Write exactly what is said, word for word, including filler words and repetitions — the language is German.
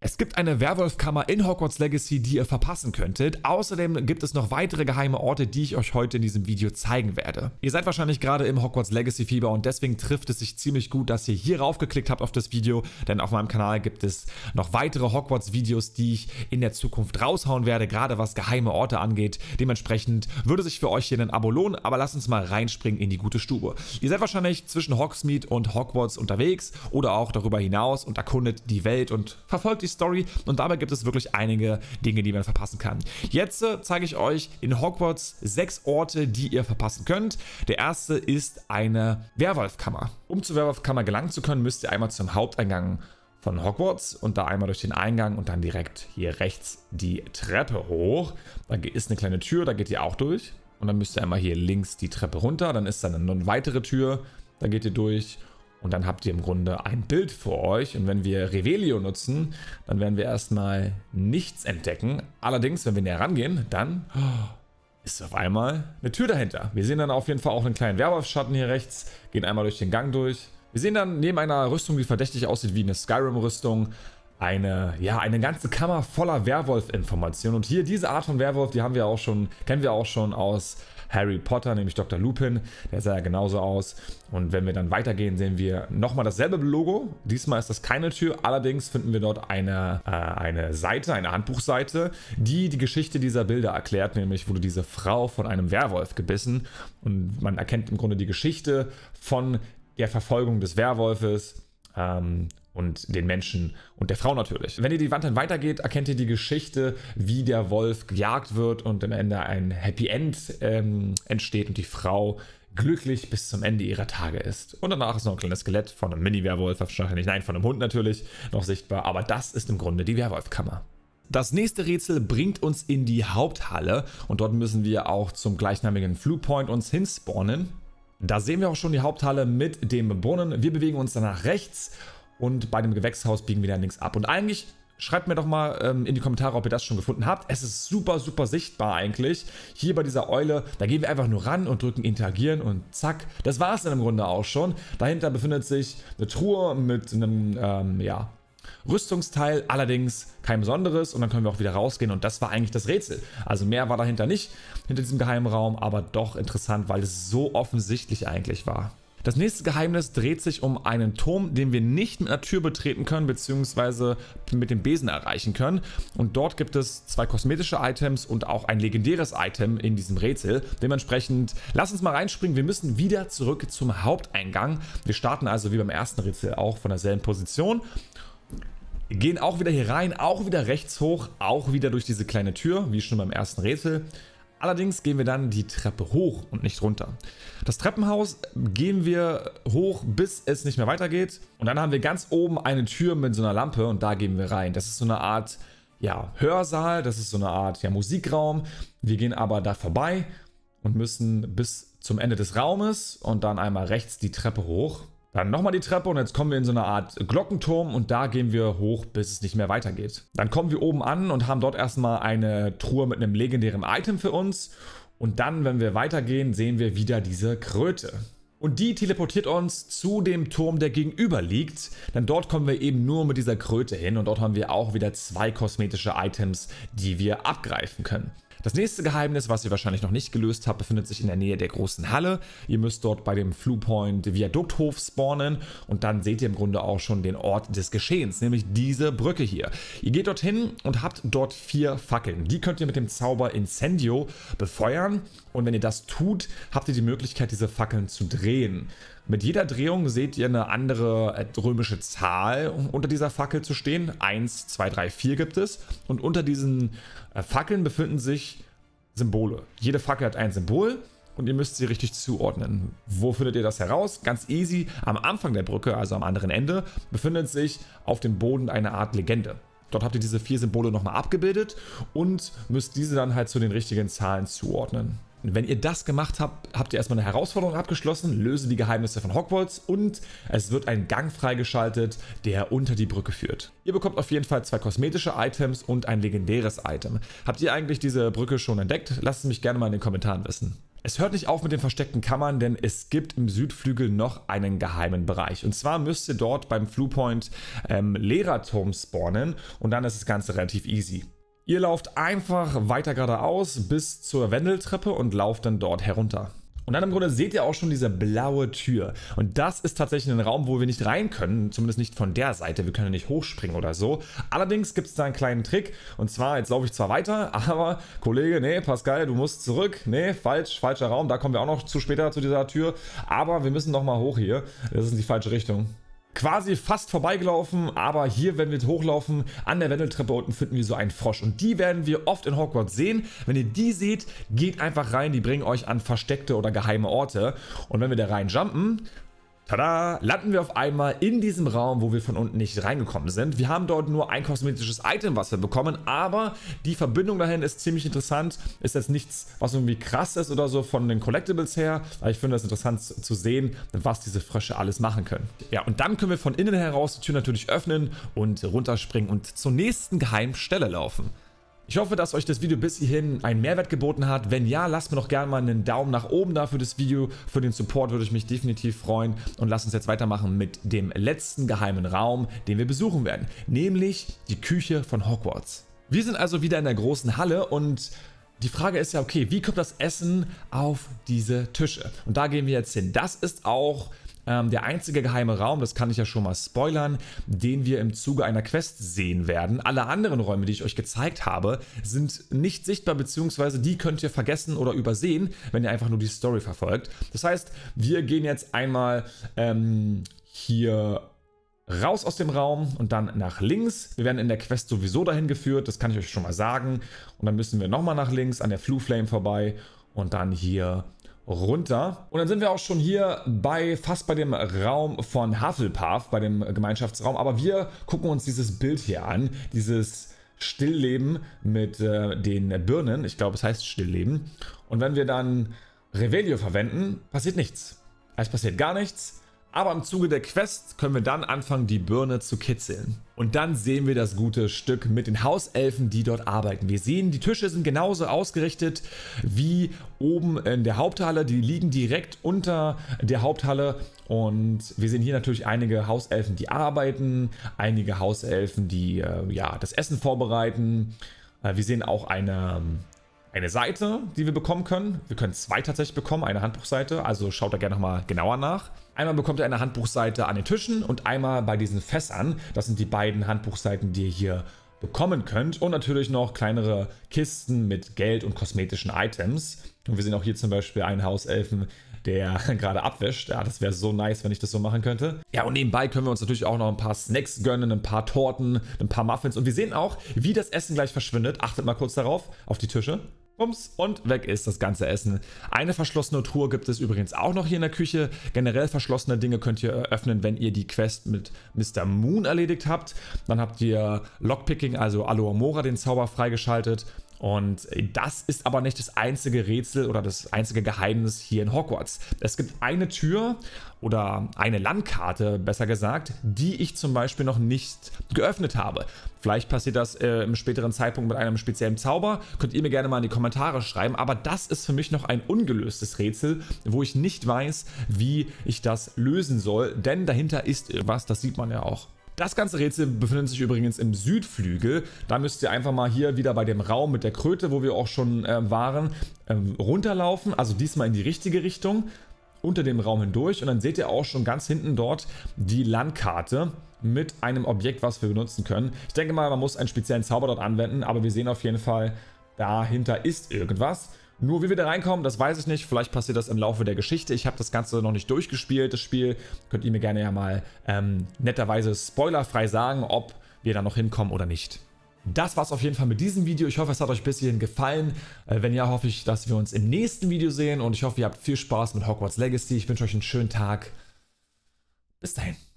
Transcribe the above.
Es gibt eine Werwolfkammer in Hogwarts Legacy, die ihr verpassen könntet. Außerdem gibt es noch weitere geheime Orte, die ich euch heute in diesem Video zeigen werde. Ihr seid wahrscheinlich gerade im Hogwarts Legacy Fieber und deswegen trifft es sich ziemlich gut, dass ihr hier raufgeklickt habt auf das Video, denn auf meinem Kanal gibt es noch weitere Hogwarts Videos, die ich in der Zukunft raushauen werde, gerade was geheime Orte angeht. Dementsprechend würde sich für euch hier ein Abo lohnen, aber lasst uns mal reinspringen in die gute Stube. Ihr seid wahrscheinlich zwischen Hogsmeade und Hogwarts unterwegs oder auch darüber hinaus und erkundet die Welt und verfolgt die Story, und dabei gibt es wirklich einige Dinge, die man verpassen kann. Jetzt äh, zeige ich euch in Hogwarts sechs Orte, die ihr verpassen könnt. Der erste ist eine Werwolfkammer. Um zur Werwolfkammer gelangen zu können, müsst ihr einmal zum Haupteingang von Hogwarts und da einmal durch den Eingang und dann direkt hier rechts die Treppe hoch. Da ist eine kleine Tür, da geht ihr auch durch, und dann müsst ihr einmal hier links die Treppe runter, dann ist da eine weitere Tür, da geht ihr durch. Und dann habt ihr im Grunde ein Bild vor euch. Und wenn wir Revelio nutzen, dann werden wir erstmal nichts entdecken. Allerdings, wenn wir näher rangehen, dann ist auf einmal eine Tür dahinter. Wir sehen dann auf jeden Fall auch einen kleinen Werwolfschatten hier rechts. Gehen einmal durch den Gang durch. Wir sehen dann neben einer Rüstung, die verdächtig aussieht wie eine Skyrim-Rüstung, eine, ja, eine ganze Kammer voller Werwolf-Informationen. Und hier diese Art von Werwolf, die haben wir auch schon, kennen wir auch schon aus Harry Potter, nämlich Doktor Lupin. Der sah ja genauso aus. Und wenn wir dann weitergehen, sehen wir nochmal dasselbe Logo. Diesmal ist das keine Tür, allerdings finden wir dort eine, äh, eine Seite, eine Handbuchseite, die die Geschichte dieser Bilder erklärt. Nämlich wurde diese Frau von einem Werwolf gebissen. Und man erkennt im Grunde die Geschichte von der Verfolgung des Werwolfes ähm, und den Menschen und der Frau natürlich. Wenn ihr die Wand dann weitergeht, erkennt ihr die Geschichte, wie der Wolf gejagt wird und am Ende ein Happy End ähm, entsteht und die Frau glücklich bis zum Ende ihrer Tage ist. Und danach ist noch ein kleines Skelett von einem Mini-Werwolf, wahrscheinlich, nein, von einem Hund natürlich, noch sichtbar. Aber das ist im Grunde die Werwolfkammer. Das nächste Rätsel bringt uns in die Haupthalle und dort müssen wir auch zum gleichnamigen Floo Point uns hinspawnen. Da sehen wir auch schon die Haupthalle mit dem Brunnen. Wir bewegen uns dann nach rechts. Und bei dem Gewächshaus biegen wir dann links ab. Und eigentlich, schreibt mir doch mal ähm, in die Kommentare, ob ihr das schon gefunden habt. Es ist super, super sichtbar eigentlich. Hier bei dieser Eule, da gehen wir einfach nur ran und drücken interagieren und zack. Das war es dann im Grunde auch schon. Dahinter befindet sich eine Truhe mit einem, ähm, ja, Rüstungsteil, allerdings kein besonderes. Und dann können wir auch wieder rausgehen und das war eigentlich das Rätsel. Also mehr war dahinter nicht, hinter diesem geheimen Raum, aber doch interessant, weil es so offensichtlich eigentlich war. Das nächste Geheimnis dreht sich um einen Turm, den wir nicht mit einer Tür betreten können, beziehungsweise mit dem Besen erreichen können. Und dort gibt es zwei kosmetische Items und auch ein legendäres Item in diesem Rätsel. Dementsprechend, lasst uns mal reinspringen. Wir müssen wieder zurück zum Haupteingang. Wir starten also wie beim ersten Rätsel auch von derselben Position. Gehen auch wieder hier rein, auch wieder rechts hoch, auch wieder durch diese kleine Tür, wie schon beim ersten Rätsel. Allerdings gehen wir dann die Treppe hoch und nicht runter. Das Treppenhaus gehen wir hoch, bis es nicht mehr weitergeht. Und dann haben wir ganz oben eine Tür mit so einer Lampe und da gehen wir rein. Das ist so eine Art, ja, Hörsaal, das ist so eine Art, ja, Musikraum. Wir gehen aber da vorbei und müssen bis zum Ende des Raumes und dann einmal rechts die Treppe hoch. Dann nochmal die Treppe und jetzt kommen wir in so eine Art Glockenturm und da gehen wir hoch, bis es nicht mehr weitergeht. Dann kommen wir oben an und haben dort erstmal eine Truhe mit einem legendären Item für uns. Und dann, wenn wir weitergehen, sehen wir wieder diese Kröte. Und die teleportiert uns zu dem Turm, der gegenüber liegt. Denn dort kommen wir eben nur mit dieser Kröte hin und dort haben wir auch wieder zwei kosmetische Items, die wir abgreifen können. Das nächste Geheimnis, was ihr wahrscheinlich noch nicht gelöst habt, befindet sich in der Nähe der großen Halle. Ihr müsst dort bei dem Floo Point Viadukthof spawnen und dann seht ihr im Grunde auch schon den Ort des Geschehens, nämlich diese Brücke hier. Ihr geht dorthin und habt dort vier Fackeln. Die könnt ihr mit dem Zauber Incendio befeuern und wenn ihr das tut, habt ihr die Möglichkeit, diese Fackeln zu drehen. Mit jeder Drehung seht ihr eine andere römische Zahl unter dieser Fackel zu stehen. eins, zwei, drei, vier gibt es. Und unter diesen Fackeln befinden sich Symbole. Jede Fackel hat ein Symbol und ihr müsst sie richtig zuordnen. Wo findet ihr das heraus? Ganz easy. Am Anfang der Brücke, also am anderen Ende, befindet sich auf dem Boden eine Art Legende. Dort habt ihr diese vier Symbole nochmal abgebildet und müsst diese dann halt zu den richtigen Zahlen zuordnen. Wenn ihr das gemacht habt, habt ihr erstmal eine Herausforderung abgeschlossen, löse die Geheimnisse von Hogwarts und es wird ein Gang freigeschaltet, der unter die Brücke führt. Ihr bekommt auf jeden Fall zwei kosmetische Items und ein legendäres Item. Habt ihr eigentlich diese Brücke schon entdeckt? Lasst es mich gerne mal in den Kommentaren wissen. Es hört nicht auf mit den versteckten Kammern, denn es gibt im Südflügel noch einen geheimen Bereich. Und zwar müsst ihr dort beim Flughpoint ähm, Lehrerturm spawnen und dann ist das Ganze relativ easy. Ihr lauft einfach weiter geradeaus bis zur Wendeltreppe und lauft dann dort herunter. Und dann im Grunde seht ihr auch schon diese blaue Tür. Und das ist tatsächlich ein Raum, wo wir nicht rein können, zumindest nicht von der Seite. Wir können nicht hochspringen oder so. Allerdings gibt es da einen kleinen Trick. Und zwar, jetzt laufe ich zwar weiter, aber Kollege, nee, Pascal, du musst zurück. Nee, falsch, falscher Raum. Da kommen wir auch noch zu später zu dieser Tür. Aber wir müssen nochmal hoch hier. Das ist in die falsche Richtung. Quasi fast vorbeigelaufen, aber hier, wenn wir hochlaufen, an der Wendeltreppe unten finden wir so einen Frosch. Und die werden wir oft in Hogwarts sehen. Wenn ihr die seht, geht einfach rein, die bringen euch an versteckte oder geheime Orte. Und wenn wir da rein jumpen, tada, landen wir auf einmal in diesem Raum, wo wir von unten nicht reingekommen sind. Wir haben dort nur ein kosmetisches Item, was wir bekommen, aber die Verbindung dahin ist ziemlich interessant. Ist jetzt nichts, was irgendwie krass ist oder so von den Collectibles her, aber ich finde es interessant zu sehen, was diese Frösche alles machen können. Ja, und dann können wir von innen heraus die Tür natürlich öffnen und runterspringen und zur nächsten geheimen Stelle laufen. Ich hoffe, dass euch das Video bis hierhin einen Mehrwert geboten hat. Wenn ja, lasst mir doch gerne mal einen Daumen nach oben da für das Video. Für den Support würde ich mich definitiv freuen. Und lasst uns jetzt weitermachen mit dem letzten geheimen Raum, den wir besuchen werden. Nämlich die Küche von Hogwarts. Wir sind also wieder in der großen Halle und die Frage ist ja, okay, wie kommt das Essen auf diese Tische? Und da gehen wir jetzt hin. Das ist auch Ähm, der einzige geheime Raum, das kann ich ja schon mal spoilern, den wir im Zuge einer Quest sehen werden. Alle anderen Räume, die ich euch gezeigt habe, sind nicht sichtbar, beziehungsweise die könnt ihr vergessen oder übersehen, wenn ihr einfach nur die Story verfolgt. Das heißt, wir gehen jetzt einmal ähm, hier raus aus dem Raum und dann nach links. Wir werden in der Quest sowieso dahin geführt, das kann ich euch schon mal sagen. Und dann müssen wir nochmal nach links an der Floo Flame vorbei und dann hier runter. Und dann sind wir auch schon hier bei fast bei dem Raum von Hufflepuff, bei dem Gemeinschaftsraum. Aber wir gucken uns dieses Bild hier an, dieses Stillleben mit äh, den Birnen. Ich glaube, es heißt Stillleben. Und wenn wir dann Revelio verwenden, passiert nichts. Es passiert gar nichts. Aber im Zuge der Quest können wir dann anfangen, die Birne zu kitzeln. Und dann sehen wir das gute Stück mit den Hauselfen, die dort arbeiten. Wir sehen, die Tische sind genauso ausgerichtet wie oben in der Haupthalle. Die liegen direkt unter der Haupthalle. Und wir sehen hier natürlich einige Hauselfen, die arbeiten. Einige Hauselfen, die äh, ja, das Essen vorbereiten. Äh, wir sehen auch eine... Eine Seite, die wir bekommen können. Wir können zwei tatsächlich bekommen, eine Handbuchseite, also schaut da gerne nochmal genauer nach. Einmal bekommt ihr eine Handbuchseite an den Tischen und einmal bei diesen Fässern. Das sind die beiden Handbuchseiten, die ihr hier bekommen könnt. Und natürlich noch kleinere Kisten mit Geld und kosmetischen Items. Und wir sehen auch hier zum Beispiel einen Hauselfen, der gerade abwäscht. Ja, das wäre so nice, wenn ich das so machen könnte. Ja, und nebenbei können wir uns natürlich auch noch ein paar Snacks gönnen, ein paar Torten, ein paar Muffins. Und wir sehen auch, wie das Essen gleich verschwindet. Achtet mal kurz darauf, auf die Tische. Bums, und weg ist das ganze Essen. Eine verschlossene Truhe gibt es übrigens auch noch hier in der Küche. Generell verschlossene Dinge könnt ihr öffnen, wenn ihr die Quest mit Mister Moon erledigt habt. Dann habt ihr Lockpicking, also Alohomora, den Zauber, freigeschaltet. Und das ist aber nicht das einzige Rätsel oder das einzige Geheimnis hier in Hogwarts. Es gibt eine Tür oder eine Landkarte, besser gesagt, die ich zum Beispiel noch nicht geöffnet habe. Vielleicht passiert das äh, im späteren Zeitpunkt mit einem speziellen Zauber. Könnt ihr mir gerne mal in die Kommentare schreiben. Aber das ist für mich noch ein ungelöstes Rätsel, wo ich nicht weiß, wie ich das lösen soll. Denn dahinter ist irgendwas, das sieht man ja auch. Das ganze Rätsel befindet sich übrigens im Südflügel. Da müsst ihr einfach mal hier wieder bei dem Raum mit der Kröte, wo wir auch schon äh, waren, ähm, runterlaufen. Also diesmal in die richtige Richtung, unter dem Raum hindurch. Und dann seht ihr auch schon ganz hinten dort die Landkarte mit einem Objekt, was wir benutzen können. Ich denke mal, man muss einen speziellen Zauber dort anwenden, aber wir sehen auf jeden Fall, dahinter ist irgendwas. Nur wie wir da reinkommen, das weiß ich nicht. Vielleicht passiert das im Laufe der Geschichte. Ich habe das Ganze noch nicht durchgespielt, das Spiel. Könnt ihr mir gerne ja mal ähm, netterweise spoilerfrei sagen, ob wir da noch hinkommen oder nicht. Das war's auf jeden Fall mit diesem Video. Ich hoffe, es hat euch bis hierhin gefallen. Äh, wenn ja, hoffe ich, dass wir uns im nächsten Video sehen. Und ich hoffe, ihr habt viel Spaß mit Hogwarts Legacy. Ich wünsche euch einen schönen Tag. Bis dahin.